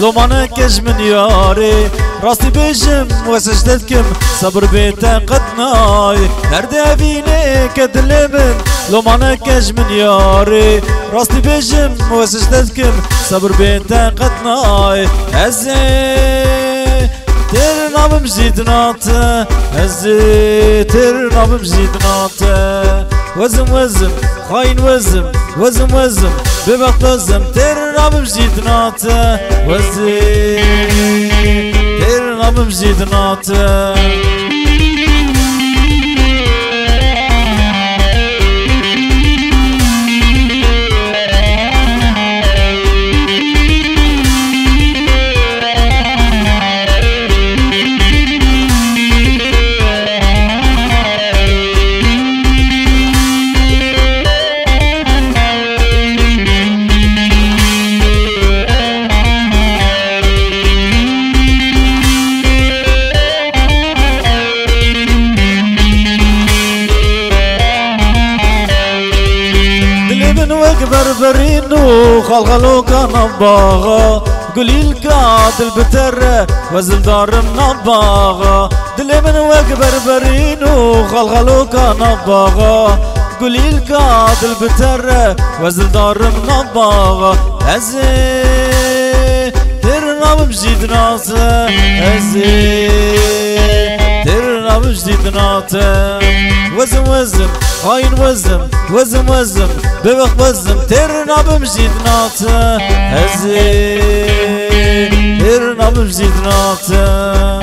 لومانا كج من ياري راسي بيجم وسجدتكم صبر بيتا قدناي درد أبيني كدلمن لومانا كج من ياري راسي بيجم وسجدتكم صبر بيتا قدناي ترنا بمزيدنات ترنا بمزيدنات وزم خاين وزم ببقى وزم ترنا بمزيدنات ترنا بمزيدنات بربرينو خلغلو كان باغا قليل قاتل بتر وزل دار منباغا دلي من وق بربرينو خلغلو كان باغا قليل قاتل بتر وزل دار منباغا ترنا بمجيد ناس ترنا بمجيد ناس وزم خاين وزم ببخ وزم ترنا بمجيد ناس ترنا بمجيد ناس